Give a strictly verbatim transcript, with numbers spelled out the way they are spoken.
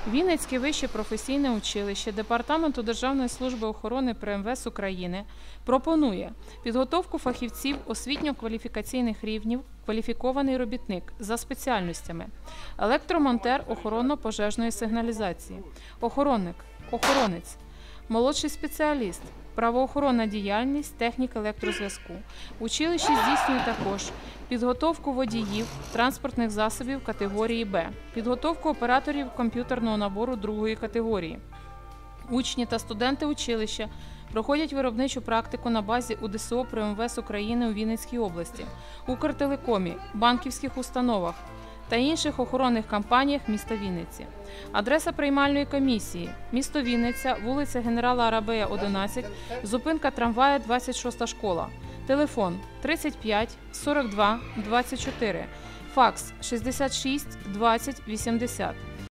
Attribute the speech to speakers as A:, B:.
A: Вінницьке вище професійне училище Департаменту Державної служби охорони при ем ве ес України пропонує підготовку фахівців освітньо-кваліфікаційних рівнів кваліфікований робітник за спеціальностями: електромонтер охоронно-пожежної сигналізації, охоронник, охоронець, молодший спеціаліст, правоохоронна діяльність, технік електрозв'язку. Училище здійснює також підготовку водіїв транспортних засобів категорії Б, підготовку операторів комп'ютерного набору другої категорії. Учні та студенти училища проходять виробничу практику на базі у де се о при ем ве ес України у Вінницькій області, Укртелекомі, банківських установах та інших охоронних компаніях міста Вінниці. Адреса приймальної комісії – місто Вінниця, вулиця Генерала Арабея, одинадцять, зупинка трамвая двадцять шоста школа. Телефон тридцять п'ять сорок два двадцять чотири, факс шістдесят шість двадцять вісімдесят.